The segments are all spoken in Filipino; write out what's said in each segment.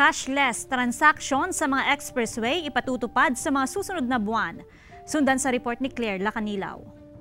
Cashless transaction sa mga expressway ipatutupad sa mga susunod na buwan. Sundan sa report ni Claire Lacanilaw.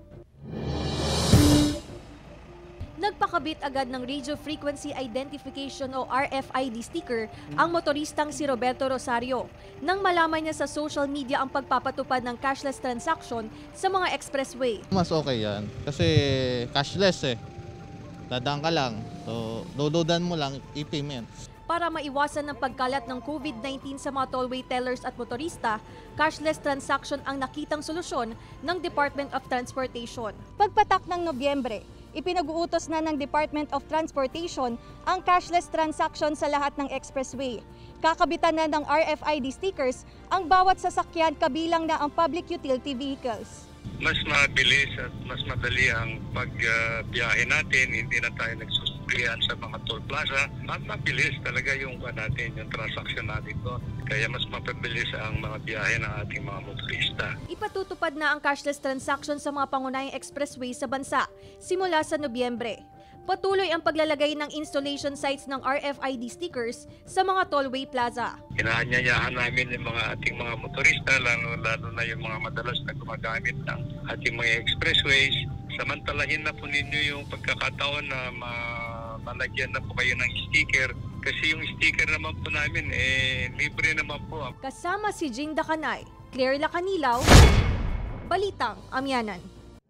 Nagpakabit agad ng Radio Frequency Identification o RFID sticker ang motoristang si Roberto Rosario nang malaman niya sa social media ang pagpapatupad ng cashless transaction sa mga expressway. Mas okay yan kasi cashless Dadaan ka lang. So, dododan mo lang e-payment. Para maiwasan ng pagkalat ng COVID-19 sa mga tollway tellers at motorista, cashless transaction ang nakitang solusyon ng Department of Transportation. Pagpatak ng Nobyembre, ipinag-uutos na ng Department of Transportation ang cashless transaction sa lahat ng expressway. Kakabitan na ng RFID stickers ang bawat sasakyan kabilang na ang public utility vehicles. Mas mabilis at mas madali ang pagbiyahe natin, hindi na tayo nagsusuglian sa mga toll plaza. Mabilis talaga yung transaction natin doon. Kaya mas mapabilis ang mga biyahe ng ating mga motorista. Ipatutupad na ang cashless transaction sa mga pangunahing expressway sa bansa simula sa Nobyembre. Patuloy ang paglalagay ng installation sites ng RFID stickers sa mga tollway plaza. Inaanyayahan namin yung mga ating mga motorista, lalo na yung mga madalas na gumagamit ng ating mga expressways. Samantalahin na po ninyo yung pagkakataon na malagyan na po kayo ng sticker. Kasi yung sticker naman po namin, libre naman po. Kasama si Jing Dacanay, Claire Lacanilaw, Balitang Amyanan.